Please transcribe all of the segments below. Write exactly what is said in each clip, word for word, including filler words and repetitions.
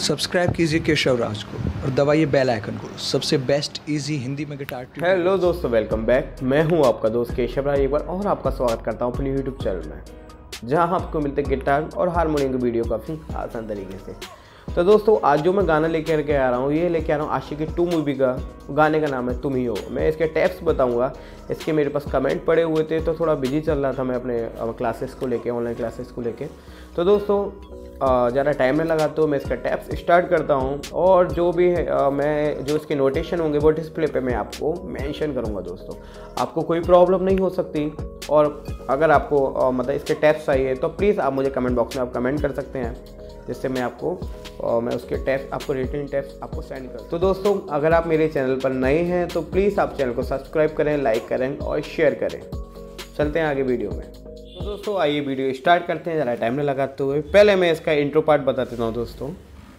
Subscribe कीजिए केशव राज को और दबाइए बेल आइकन को। सबसे बेस्ट इजी हिंदी में गिटार। हेलो दोस्तों, वेलकम बैक। मैं हूं आपका दोस्त केशव राज एक बार और आपका स्वागत करता हूं अपने यूट्यूब चैनल में, जहां आपको मिलते हैं गिटार और हारमोनियम की वीडियो काफ़ी आसान तरीके से। तो दोस्तों, आज जो मैं गाना लेकर के आ रहा हूँ, ये लेके आ रहा हूँ आशिकी टू मूवी का। गाने का नाम है तुम ही हो। मैं इसके टिप्स बताऊँगा। इसके मेरे पास कमेंट पड़े हुए थे, तो थोड़ा बिजी चल रहा था मैं अपने क्लासेस को लेके, ऑनलाइन क्लासेस को लेके। तो दोस्तों, ज़्यादा टाइम नहीं लगा तो मैं इसका टिप्स स्टार्ट करता हूँ। और जो भी है आ, मैं जो इसके नोटेशन होंगे वो डिस्प्ले पे मैं आपको मेंशन करूँगा। दोस्तों, आपको कोई प्रॉब्लम नहीं हो सकती। और अगर आपको आ, मतलब इसके टिप्स चाहिए तो प्लीज़ आप मुझे कमेंट बॉक्स में आप कमेंट कर सकते हैं, जिससे मैं आपको आ, मैं उसके टिप्स आपको रिटर्न टिप्स आपको सेंड कर। तो दोस्तों, अगर आप मेरे चैनल पर नए हैं तो प्लीज़ आप चैनल को सब्सक्राइब करें, लाइक करें और शेयर करें। चलते हैं आगे वीडियो में। तो दोस्तों, आइए वीडियो स्टार्ट करते हैं। ज़रा टाइम नहीं लगाते हुए पहले मैं इसका इंट्रो पार्ट बता देता हूँ। दोस्तों,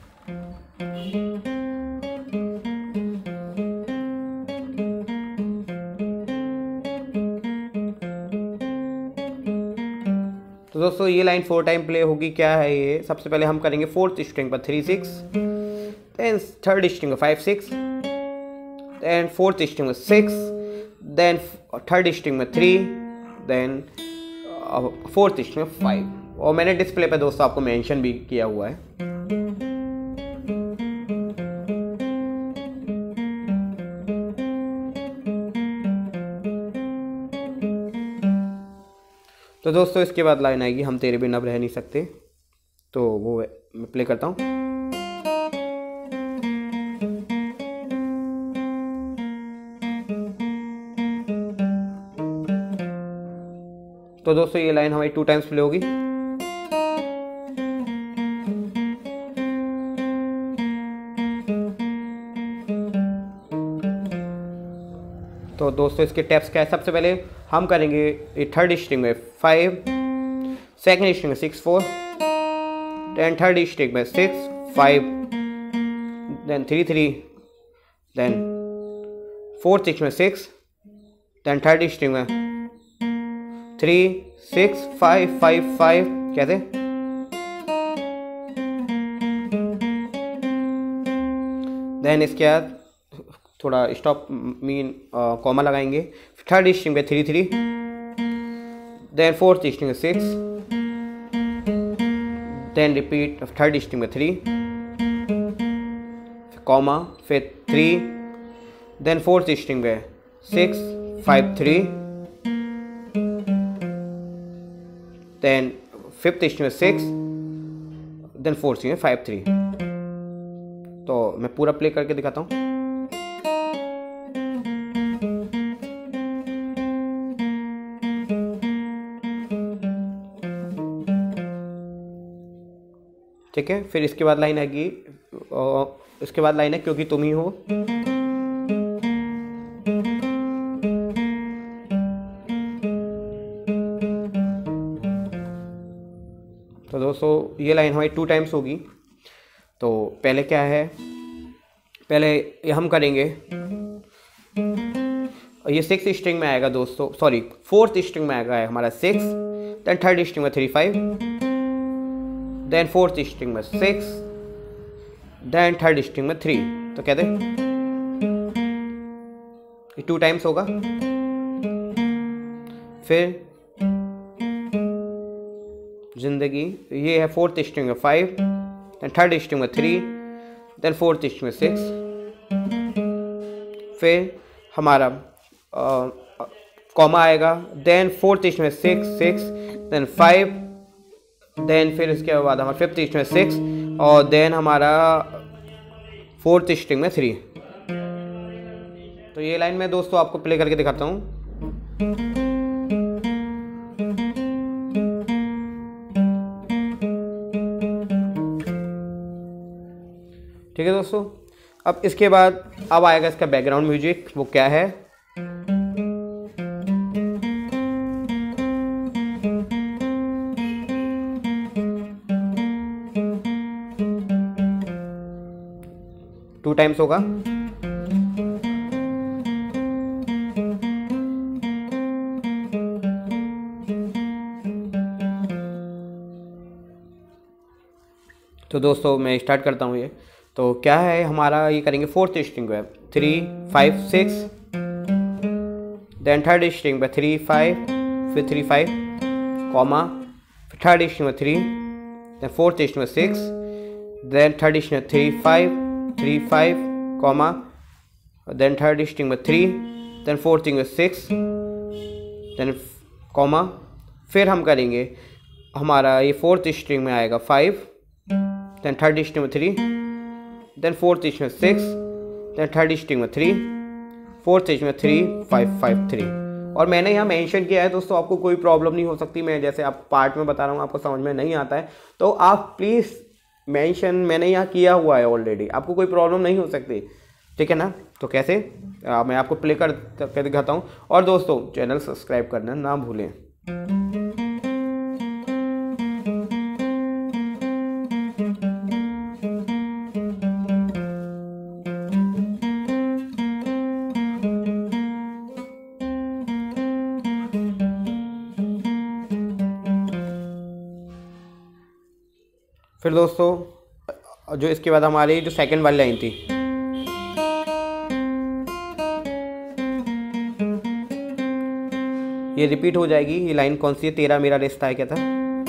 तो दोस्तों ये लाइन फोर टाइम प्ले होगी। क्या है ये? सबसे पहले हम करेंगे फोर्थ स्ट्रिंग पर three six, then third string पर five six, then fourth string में सिक्स, देन थर्ड स्ट्रिंग में थ्री, देन फोर्थ स्ट्रिंग में फाइव। और मैंने डिस्प्ले पे दोस्तों आपको मेंशन भी किया हुआ है। तो दोस्तों, इसके बाद लाइन आएगी हम तेरे बिना अब रह नहीं सकते। तो वो मैं प्ले करता हूँ। तो दोस्तों, ये लाइन हमारी टू टाइम्स प्ले होगी। तो दोस्तों, इसके टेप्स क्या है? सबसे पहले हम करेंगे थर्ड स्ट्रिंग में फाइव, सेकंड स्ट्रिंग में six four, then third string में six five, then three three, then fourth string में सिक्स, देन थर्ड स्ट्रिंग में three six five five five. कैसे? देन इसके बाद थोड़ा स्टॉप मीन कॉमा लगाएंगे। थर्ड स्ट्रिंग पे three three, then fourth string में six, then repeat third string में थ्री कॉमा, फिर थ्री, देन फोर्थ स्ट्रिंग में six five three, then fifth string में सिक्स, देन फोर्थ स्ट्रिंग में five three. तो मैं पूरा प्ले करके दिखाता हूँ। ठीक है, फिर इसके बाद लाइन आएगी, इसके बाद लाइन है क्योंकि तुम ही हो। तो दोस्तों, ये लाइन हमारी टू टाइम्स होगी। तो पहले क्या है? पहले ये हम करेंगे, ये सिक्स स्ट्रिंग में आएगा दोस्तों, सॉरी फोर्थ स्ट्रिंग में आएगा हमारा सिक्स, देन थर्ड स्ट्रिंग में three five, then fourth string में सिक्स, देन थर्ड स्ट्रिंग में थ्री। तो कहते ये टू टाइम्स होगा। फिर जिंदगी, ये है फोर्थ स्ट्रिंग में फाइव, देन थर्ड स्ट्रिंग में थ्री, देन फोर्थ स्ट्रिंग में सिक्स। फिर हमारा कॉमा आएगा, देन फोर्थ स्ट्रिंग में six six, then five, then फिर इसके बाद हमारा फिफ्थ स्ट्रिंग में सिक्स, और देन हमारा फोर्थ स्ट्रिंग में थ्री। तो ये लाइन मैं दोस्तों आपको प्ले करके दिखाता हूँ। ठीक है दोस्तों, अब इसके बाद अब आएगा इसका बैकग्राउंड म्यूजिक। वो क्या है? टू टाइम्स होगा। तो दोस्तों मैं स्टार्ट करता हूँ ये। तो क्या है हमारा, ये करेंगे फोर्थ स्ट्रिंग पे three five six, then third string पे थ्री फाइव, फिर थ्री फाइव कॉमा, फिर थर्ड स्ट्रिंग में थ्री, देन फोर्थ स्ट्रिंग में सिक्स, देन थर्ड स्ट्रिंग में three five three five comma, then third string में three, then fourth string में six, then comma, फिर हम करेंगे हमारा ये फोर्थ स्ट्रिंग में आएगा फाइव, देन थर्ड स्ट्रिंग में थ्री, देन फोर्थ स्ट्रिंग में सिक्स, देन थर्ड स्ट्रिंग में थ्री, फोर्थ स्ट्रिंग में थ्री फाइव फाइव थ्री। और मैंने यहाँ मेंशन किया है दोस्तों, आपको कोई प्रॉब्लम नहीं हो सकती। मैं जैसे आप पार्ट में बता रहा हूँ, आपको समझ में नहीं आता है तो आप प्लीज़ मेंशन, मैंने यहाँ किया हुआ है ऑलरेडी, आपको कोई प्रॉब्लम नहीं हो सकती, ठीक है ना। तो कैसे आ, मैं आपको प्ले कर करके दिखाता हूँ। और दोस्तों चैनल सब्सक्राइब करना ना भूलें। फिर दोस्तों जो इसके बाद हमारी जो सेकंड वाली लाइन थी, ये रिपीट हो जाएगी। ये लाइन कौन सी है, तेरा मेरा रिश्ता है क्या था।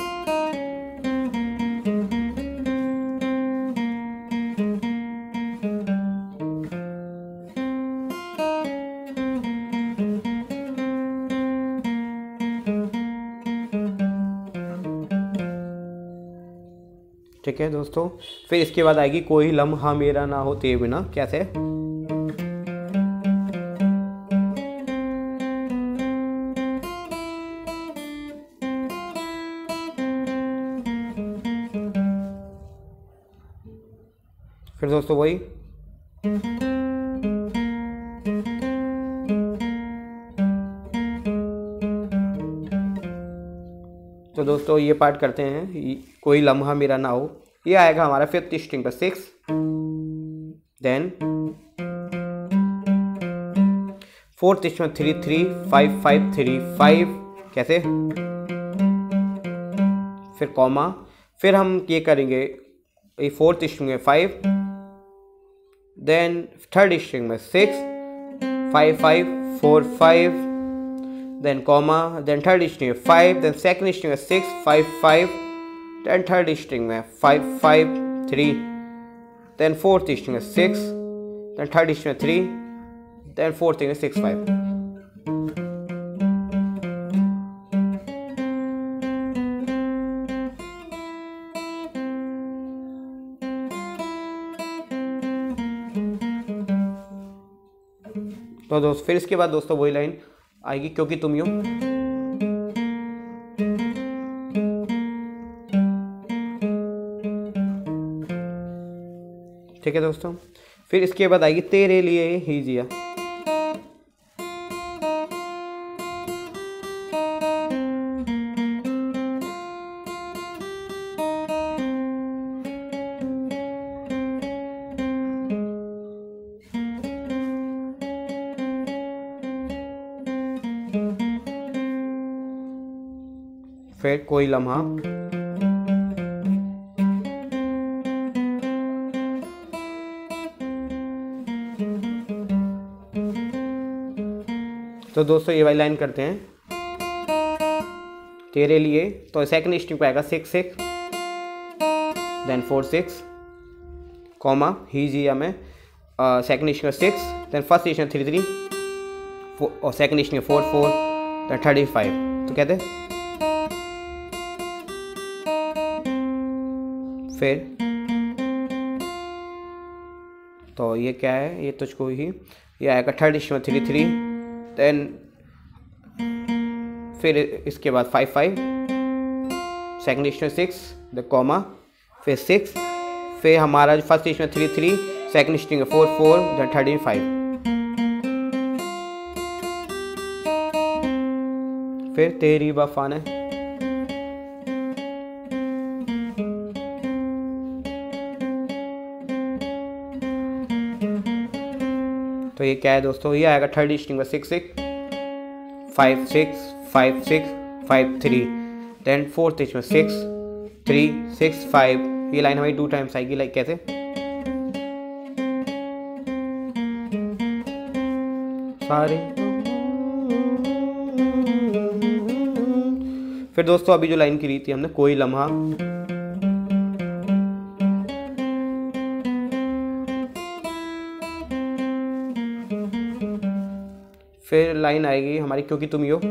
ठीक है दोस्तों, फिर इसके बाद आएगी कोई लम्हा मेरा ना हो तेरे बिना। कैसे, फिर दोस्तों वही, तो दोस्तों ये पार्ट करते हैं, कोई लम्हा मेरा ना हो। ये आएगा हमारा फिफ्थ स्ट्रिंग पर सिक्स, देन फोर्थ स्ट्रिंग में three three five five three five. कैसे, फिर कॉमा, फिर हम ये करेंगे ये फोर्थ स्ट्रिंग में फाइव, देन थर्ड स्ट्रिंग में six five five four five, then comma, then third string में फाइव, देन सेकंड स्ट्रिंग में six five five, then third string में five five three, then fourth string में six, then third string में three, then fourth string में six five. तो दोस्त फिर इसके बाद दोस्तों वही लाइन आएगी, क्योंकि तुम यूं। ठीक है दोस्तों, फिर इसके बाद आएगी तेरे लिए ही जिया। फिर कोई लम्हा, तो दोस्तों ये वाली लाइन करते हैं तेरे लिए। तो सेकंड स्ट्रिंग पे आएगा six six, then four six comma, ही जिया में सेकंड स्ट्रिंग में six, then first string three three और second string four four, then thirty five. तो कहते हैं फिर, तो ये क्या है, ये तुझको ही, ये आएगा थर्ड स्ट्रिंग में थ्री थ्री, देन फिर इसके बाद फाइव फाइव, सेकंड स्ट्रिंग में सिक्स, द कॉमा, फिर सिक्स, फिर हमारा जो फर्स्ट स्ट्रिंग में थ्री थ्री, सेकंड स्ट्रिंग में four four, the thirty five. फिर तेरी वफा ने, तो ये क्या है दोस्तों, ये आएगा थर्ड स्ट्रिंग में six six five six five six five three, then fourth string में सिक्स थ्री सिक्स फाइव ये लाइन हमारी टू टाइम्स आएगी। लाइक कैसे, सारे। फिर दोस्तों अभी जो लाइन की री थी हमने, कोई लम्हा, फिर लाइन आएगी हमारी क्योंकि तुम ही हो,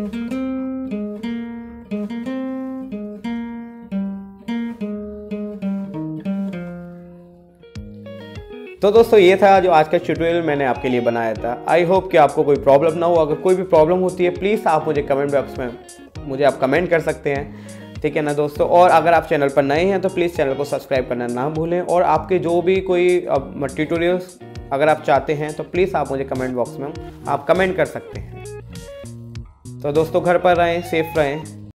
तो दोस्तों ये था जो आज का ट्यूटोरियल मैंने आपके लिए बनाया था। आई होप कि आपको कोई प्रॉब्लम ना हो। अगर कोई भी प्रॉब्लम होती है प्लीज़ आप मुझे कमेंट बॉक्स में मुझे आप कमेंट कर सकते हैं, ठीक है ना दोस्तों। और अगर आप चैनल पर नए हैं तो प्लीज़ चैनल को सब्सक्राइब करना ना भूलें। और आपके जो भी कोई ट्यूटोरियल्स अगर आप चाहते हैं तो प्लीज़ आप मुझे कमेंट बॉक्स में आप कमेंट कर सकते हैं। तो दोस्तों घर पर रहें, सेफ रहें।